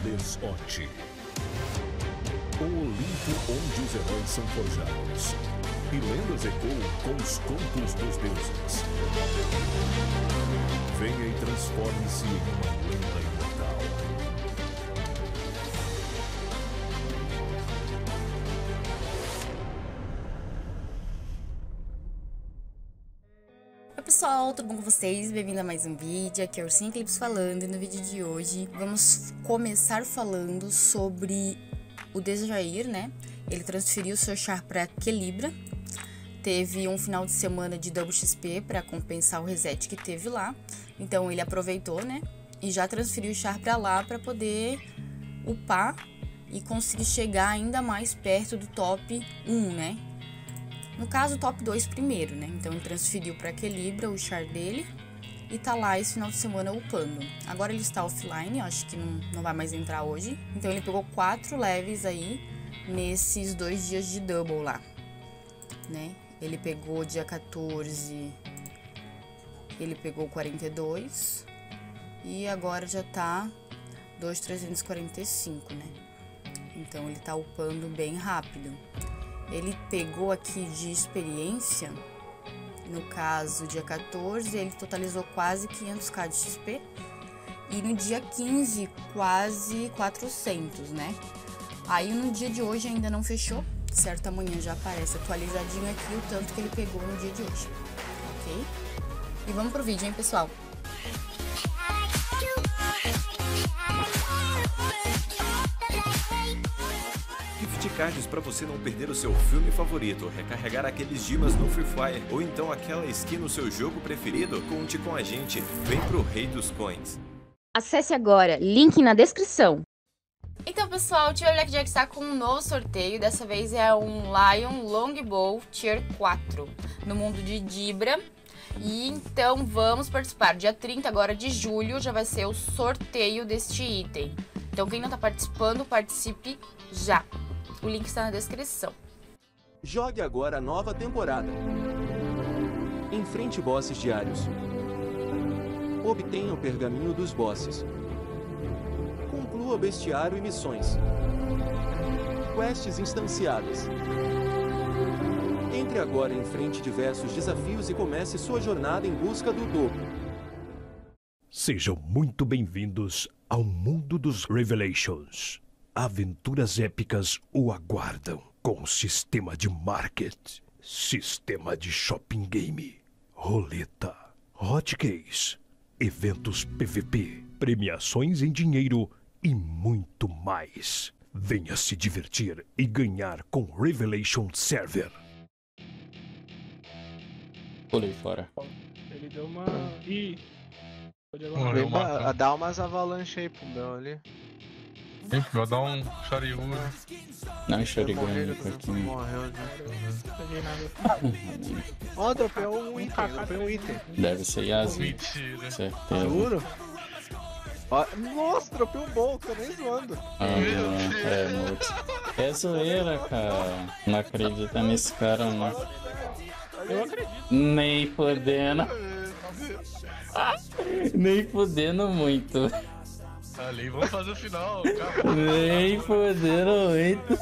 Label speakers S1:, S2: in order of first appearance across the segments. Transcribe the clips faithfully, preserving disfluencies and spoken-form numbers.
S1: Desonte. O Olimpo onde os heróis são forjados. E lendas ecoam com os contos dos deuses. Venha e transforme-se em uma lenda imortal.
S2: Oi pessoal, tudo bom com vocês? Bem-vindo a mais um vídeo, aqui é o Ursinho Clips falando e no vídeo de hoje vamos começar falando sobre o Dejair, né? Ele transferiu seu char para Quelibra, teve um final de semana de Double X P para compensar o reset que teve lá, então ele aproveitou, né? E já transferiu o char para lá para poder upar e conseguir chegar ainda mais perto do top um, né? No caso, o top dois primeiro, né? Então ele transferiu para Quelibra o char dele e tá lá esse final de semana upando. Agora ele está offline, eu acho que não, não vai mais entrar hoje. Então ele pegou quatro leves aí nesses dois dias de double lá, né? Ele pegou dia quatorze, ele pegou quarenta e dois e agora já tá dois mil trezentos e quarenta e cinco, né? Então ele tá upando bem rápido. Ele pegou aqui de experiência, no caso, dia quatorze, ele totalizou quase quinhentos k de X P. E no dia quinze, quase quatrocentos, né? Aí no dia de hoje ainda não fechou, certo? Amanhã já aparece atualizadinho aqui o tanto que ele pegou no dia de hoje, ok? E vamos pro vídeo, hein, pessoal?
S3: Gift cards para você não perder o seu filme favorito, recarregar aqueles dimas no Free Fire ou então aquela skin no seu jogo preferido? Conte com a gente, vem pro Rei dos Coins.
S4: Acesse agora, link na descrição.
S2: Então, pessoal, o Tio Blackjack está com um novo sorteio. Dessa vez é um Lion Longbow Tier quatro no mundo de Dibra. E então vamos participar. Dia trinta agora de julho já vai ser o sorteio deste item. Então quem não está participando, participe já. O link está na descrição.
S5: Jogue agora a nova temporada. Enfrente bosses diários. Obtenha o pergaminho dos bosses. Conclua bestiário e missões. Quests instanciadas. Entre agora e enfrente diversos desafios e comece sua jornada em busca do dobro.
S1: Sejam muito bem-vindos ao mundo dos Revelations. Aventuras épicas o aguardam com sistema de market, sistema de shopping game, roleta, hotcase, eventos P V P, premiações em dinheiro e muito mais. Venha se divertir e ganhar com Revelation Server.
S6: Pulei fora.
S7: Ele deu uma... Ih!
S8: Vem ba- dá umas avalanches aí pro meu ali.
S7: Sim, vou dar um Shariuru.
S6: Não, Shurigan
S8: Morreu,
S6: um pouquinho.
S8: morreu já.
S7: Não peguei nada.
S8: Ó, dropei um item, dropei um item.
S6: Deve ser Yasmin,
S7: Mentira.
S6: certeza.
S8: Juro? Ó, nossa, dropei um bom, tô nem zoando.
S6: Ah, não, é, muito. É zoeira, cara. Não acredita nesse cara, não.
S7: Eu acredito.
S6: Nem fodendo. Nem fodendo muito.
S7: Ali, vamos fazer o final. Calma.
S6: Nem fodendo muito.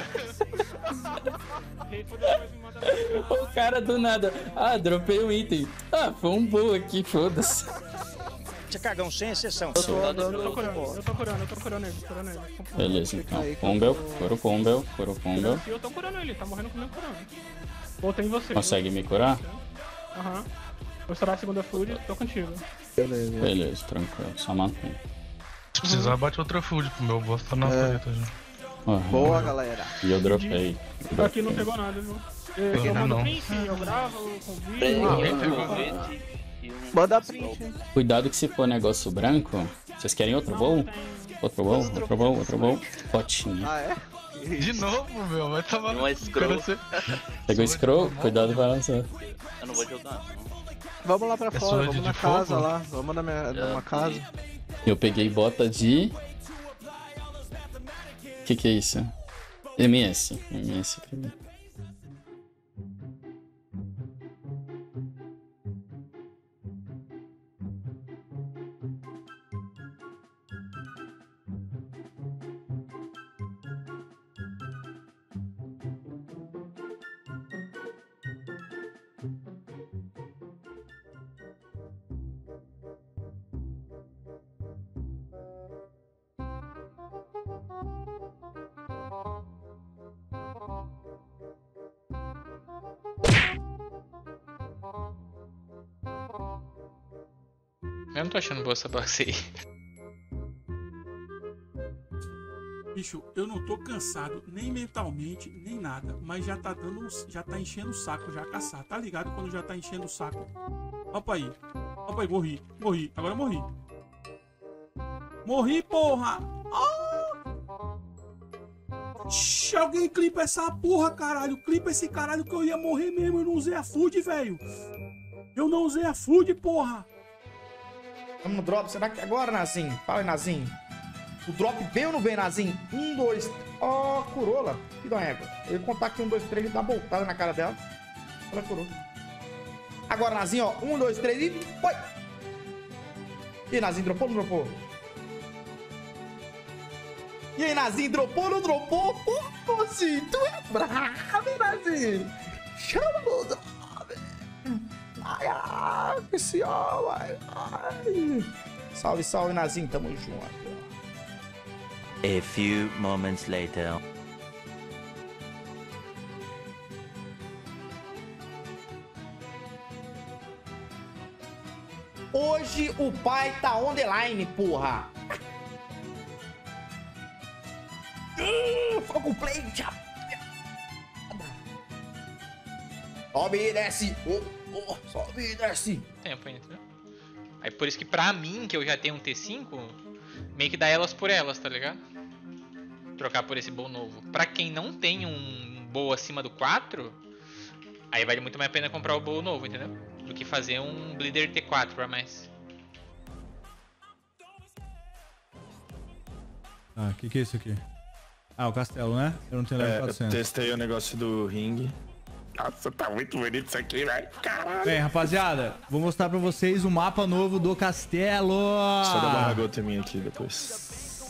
S6: O cara do nada. Ah, dropei um item. Ah, foi um boa aqui, foda-se.
S9: Você cagão sem exceção.
S8: Eu tô andando,
S7: Eu tô curando, eu tô curando, eu tô curando ele, curando ele.
S6: Beleza, então. Combel, coro combel, coro combel.
S7: E eu tô curando ele, tá morrendo comigo curando. Voltei em você.
S6: Consegue me curar?
S7: Aham. Vou estourar a segunda food, tô contigo.
S8: Beleza.
S6: Beleza, tranquilo, só mantém.
S7: Se precisar, bate outra food pro meu boss, tá na
S8: É.
S7: frente já.
S6: Uhum.
S8: Boa, galera.
S6: E eu dropei. Eu
S7: Aqui não
S6: dropei.
S7: pegou nada, viu? Eu, eu Não, mando não. print, eu gravo, eu convido.
S9: Ninguém
S7: eu-
S9: pegou.
S8: Manda print, hein.
S6: Cuidado que se for negócio branco. Vocês querem outro voo? Outro voo, outro voo, outro voo. Potinho.
S8: Ah, é?
S7: De novo, meu, vai tomar
S9: Não é scroll.
S6: Pegou scroll? Cuidado, vai lançar.
S9: Eu não vou jogar, não.
S8: Vamos lá pra
S7: É
S8: fora,
S7: só
S8: vamos
S7: de-
S8: na
S7: de
S8: casa
S7: fogo?
S8: lá. Vamos na minha, numa casa.
S6: Eu peguei bota de... Que que é isso? M S. M S primeiro.
S10: Eu não tô achando boa essa box aí.
S11: Bicho, eu não tô cansado, nem mentalmente, nem nada. Mas já tá dando. Já tá enchendo o saco já caçar. Tá ligado quando já tá enchendo o saco? Opa aí. Opa aí, morri. Morri. Agora eu morri. Morri, porra! Ah! Shhh, alguém clipa essa porra, caralho. Clipa esse caralho que eu ia morrer mesmo. Eu não usei a food, velho. Eu não usei a food, porra.
S12: Vamos no drop. Será que agora, Nazinho? Fala aí, Nazinho. O drop vem ou não vem, Nazinho? Um, dois... Ó, oh, Corolla. Que dá égua. Eu ia contar aqui um, dois, três e dar uma voltada na cara dela. Olha, Corolla. Agora, Nazinho, ó. Um, dois, três e... Oi! E aí, Nazinho, dropou ou não dropou? E aí, Nazinho, dropou ou não dropou? Pô, Nazinho, tu é bravo, hein, Nazinho? Chama no drop. Ai, ai, especial, ai, ai. Salve, salve, Nazinho, tamo junto.
S13: A few moments later.
S12: Hoje o pai tá on the line, porra. Uh, fogo play, já. Sobe e desce. Oh, oh, sobe e desce.
S10: Tempo ainda, entendeu? Aí por isso que pra mim, que eu já tenho um T cinco, meio que dá elas por elas, tá ligado? Trocar por esse bow novo. Pra quem não tem um bow acima do quatro, aí vale muito mais a pena comprar o bow novo, entendeu? Do que fazer um bleeder T quatro pra mais.
S14: Ah, o que que é isso aqui? Ah, o castelo, né? Eu não tenho level
S15: é,
S14: quatrocentos.
S15: Eu testei o negócio do ringue. Nossa, tá muito bonito isso aqui, velho. Caralho.
S14: Bem, rapaziada, vou mostrar pra vocês o mapa novo do castelo.
S15: Só dá uma gota em mim aqui depois.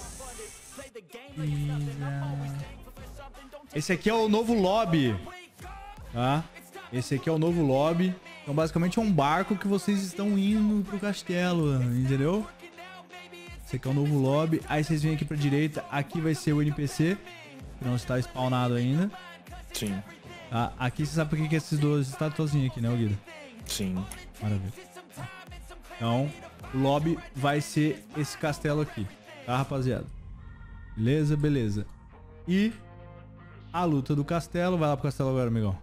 S14: Esse aqui é o novo lobby, tá? Esse aqui é o novo lobby. Então, basicamente, é um barco que vocês estão indo pro castelo, entendeu? Esse aqui é o novo lobby. Aí vocês vêm aqui pra direita. Aqui vai ser o N P C, que não está spawnado ainda.
S15: Sim.
S14: Tá? Aqui você sabe por que que esses dois estatuazinhos aqui, né, Guido?
S15: Sim.
S14: Maravilha. Então, o lobby vai ser esse castelo aqui, tá, rapaziada? Beleza, beleza. E a luta do castelo. Vai lá pro castelo agora, amigão.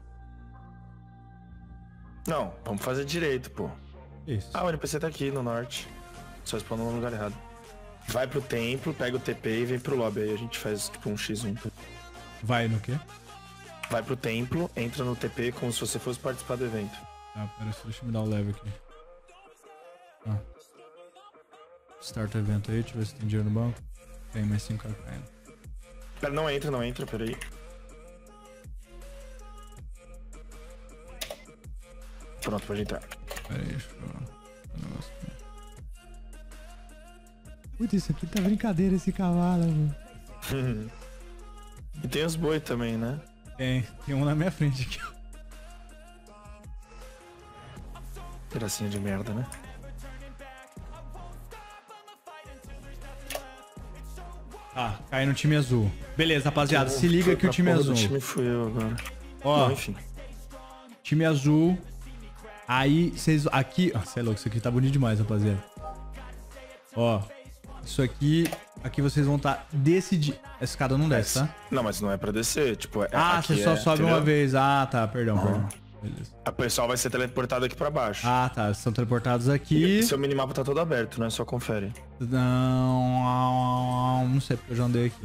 S15: Não, vamos fazer direito, pô.
S14: Isso.
S15: Ah, o N P C tá aqui no norte. Só spawnou no lugar errado. Vai pro templo, pega o T P e vem pro lobby. Aí a gente faz tipo um xis um.
S14: Vai no quê?
S15: Vai pro templo, entra no T P como se você fosse participar do evento.
S14: Ah, pera, deixa eu me dar o level aqui. Ah. Start evento aí, deixa eu ver se tem dinheiro no banco. Tem mais cinco caindo.
S15: Pera, não entra, não entra, peraí. Pronto, pode entrar.
S14: Pera aí, deixa eu ver o negócio aqui. Putz, isso aqui tá brincadeira, esse cavalo, mano.
S15: E tem os boi também, né?
S14: Tem, tem um na minha frente aqui.
S15: Gracinha de merda, né?
S14: Ah, cai no time azul. Beleza, rapaziada, se liga que o time azul.
S15: O time fui eu agora.
S14: Ó,
S15: não, enfim.
S14: Time azul. Aí, vocês... Aqui... Ah, você é louco, isso aqui tá bonito demais, rapaziada. Ó, isso aqui... Aqui vocês vão estar tá decidindo... Essa escada não desce, tá?
S15: Não, mas não é pra descer, tipo... É,
S14: ah, você só é, sobe entendeu? Uma vez. Ah, tá, perdão, uhum. perdão. Beleza.
S15: A pessoal vai ser teleportado aqui pra baixo.
S14: Ah, tá, são teleportados aqui.
S15: E seu minimapa tá todo aberto, né? Só confere.
S14: Não... Não sei, porque eu já andei aqui.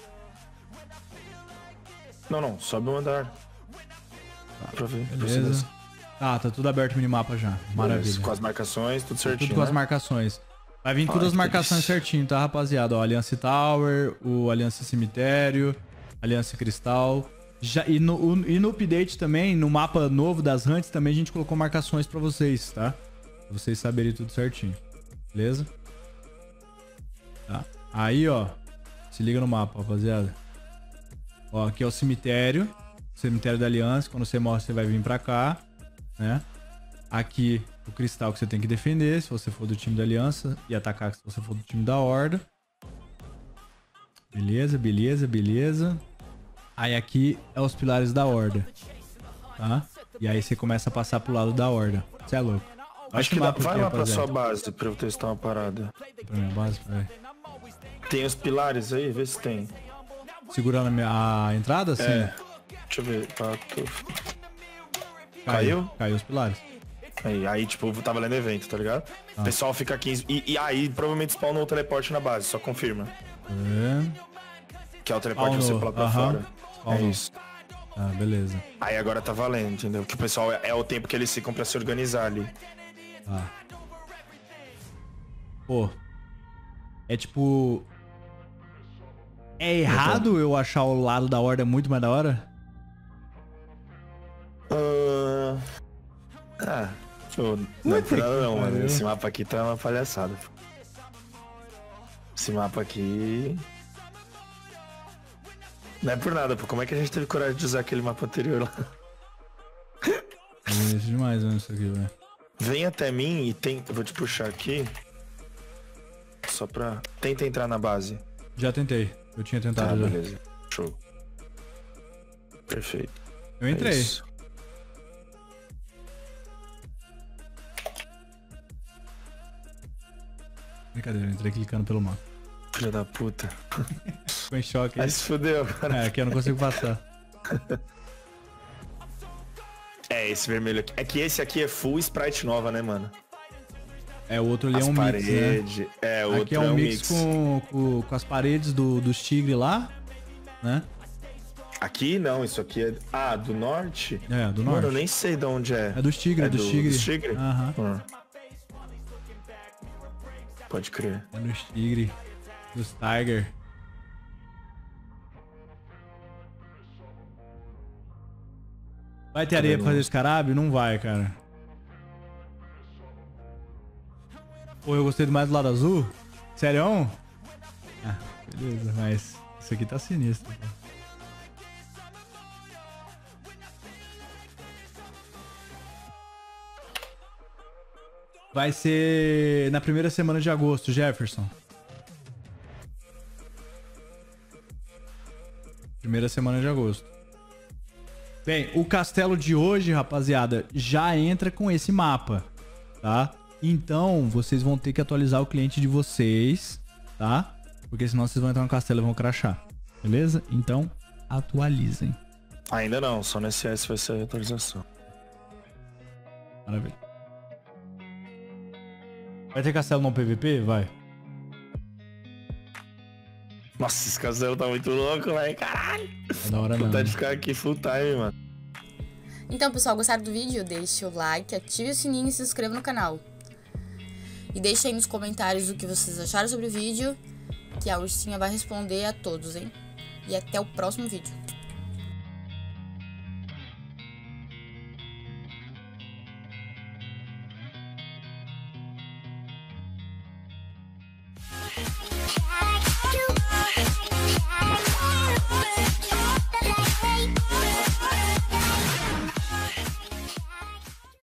S15: Não, não, sobe um andar.
S14: Tá,
S15: pra ver.
S14: Beleza. Ah, tá tudo aberto o minimapa já. Maravilha. Isso,
S15: com as marcações, tudo certinho,
S14: Tudo com
S15: né?
S14: as marcações. Vai vir
S15: ah,
S14: todas as marcações
S15: delícia.
S14: certinho, tá, rapaziada? Ó, Aliança Tower, o Aliança Cemitério, Aliança Cristal. Já, e, no, o, e no update também, no mapa novo das hunts, também a gente colocou marcações pra vocês, tá? Pra vocês saberem tudo certinho. Beleza? Tá. Aí, ó. Se liga no mapa, rapaziada. Ó, aqui é o cemitério. Cemitério da Aliança. Quando você morre, você vai vir pra cá, né? Aqui, o cristal que você tem que defender, se você for do time da Aliança. E atacar se você for do time da Horda. Beleza, beleza, beleza. Aí aqui é os pilares da Horda, tá? E aí você começa a passar pro lado da Horda. Você é louco.
S15: Acho que dá. Vai lá pra sua base pra eu testar uma parada.
S14: Pra minha base, vai.
S15: Tem os pilares aí? Vê se tem.
S14: Segurando a, minha, a entrada? Sim.
S15: É. Deixa eu ver. Pato.
S14: Caiu?
S15: Caiu?
S14: Caiu os pilares.
S15: Aí, aí tipo, tava lendo evento, tá ligado?
S14: Ah.
S15: O pessoal fica quinze. E, e aí provavelmente spawnou o teleporte na base, só confirma.
S14: É.
S15: Que é o teleporte que você pula pra
S14: Aham.
S15: fora.
S14: Spawnou.
S15: É isso.
S14: Ah, beleza.
S15: Aí agora tá valendo, entendeu? Que o pessoal é, é o tempo que eles ficam pra se organizar ali.
S14: Ah. Pô. É tipo. É errado eu achar o lado da horda muito mais da hora?
S15: Uh... Ah, pô, não é por nada não, mano. Esse mapa aqui tá uma palhaçada. Esse mapa aqui... Não é por nada, pô. Como é que a gente teve coragem de usar aquele mapa anterior lá?
S14: É demais, né, isso aqui, velho.
S15: Vem até mim e tenta... Eu vou te puxar aqui. Só pra... Tenta entrar na base.
S14: Já tentei. Eu tinha tentado
S15: Tá,
S14: já.
S15: beleza. Show. Perfeito.
S14: Eu entrei.
S15: É isso.
S14: Brincadeira, eu entrei clicando pelo mapa.
S15: Filha da puta.
S14: Ficou em choque.
S15: Aí se fudeu, cara.
S14: É, aqui eu não consigo passar.
S15: É, esse vermelho aqui. É que esse aqui é full sprite nova, né, mano?
S14: É, o outro ali
S15: as
S14: é um
S15: parede,
S14: mix, né?
S15: É, o
S14: aqui
S15: outro
S14: é um
S15: é um
S14: mix,
S15: mix.
S14: Com, com, com as paredes do, dos tigres lá, né?
S15: Aqui não, isso aqui é... Ah, do norte?
S14: É, do
S15: Mano,
S14: norte.
S15: eu nem sei de onde é.
S14: É dos tigres,
S15: é
S14: é dos
S15: do-
S14: tigres.
S15: dos tigres?
S14: Aham.
S15: Hum. Pode crer.
S14: É dos tigres. Dos tiger. Vai ter areia pra fazer escarabe? Não vai, cara. Pô, eu gostei mais do lado azul. Sério? Ah, beleza, mas isso aqui tá sinistro. Pô. Vai ser na primeira semana de agosto, Jefferson. Primeira semana de agosto. Bem, o castelo de hoje, rapaziada, já entra com esse mapa, tá? Então, vocês vão ter que atualizar o cliente de vocês, tá? Porque senão vocês vão entrar no castelo e vão crashar. Beleza? Então, atualizem.
S15: Ainda não, só nesse S vai ser a atualização.
S14: Maravilha. Vai ter castelo no P V P? Vai.
S15: Nossa, esse castelo tá muito louco, velho. Caralho.
S14: É da hora não.
S15: Vontade de ficar aqui full time, mano.
S2: Então, pessoal, gostaram do vídeo? Deixe o like, ative o sininho e se inscreva no canal. E deixe aí nos comentários o que vocês acharam sobre o vídeo, que a Ursinha vai responder a todos, hein? E até o próximo vídeo.
S16: Yeah.